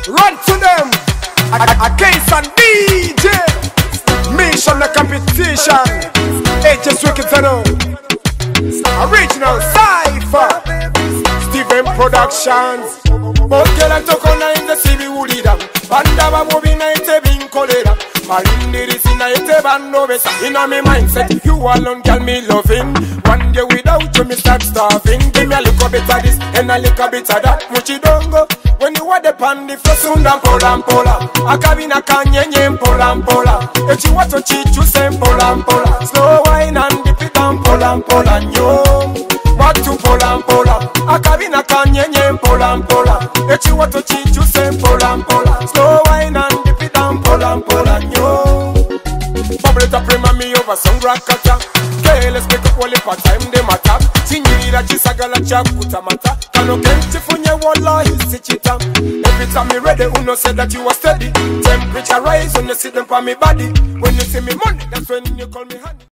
Run to them. A case and DJ. Mission the competition. HS Wicked Zeno. Original Cypher. Steven Productions. Bokela tokona in the city Woolida. Banda babobina ite binkolera. Malindi sina ite bando besa. In my mindset, you alone can me loving. One day without you me start starving. Give me a little bit of this and a little bit of that. Muchi dongo. When you are the pandi fosunda pola. Akabina kanyenye pola. If you want to cheat you say pola. Slow wine and dip it down pola. Yo. Back to pola. Akabina kanyenye pola. If you want to cheat you say pola. Slow wine and dip it down pola. Yo. Bubble it up, remind me over some rakata. Okay, let's make up all the time they matter. Signora chisagala chakuta mata. Kano kenti funye wala hisichita. Every time you ready, uno said that you were steady. Temperature rise when you sit them for me body. When you see me money, that's when you call me honey.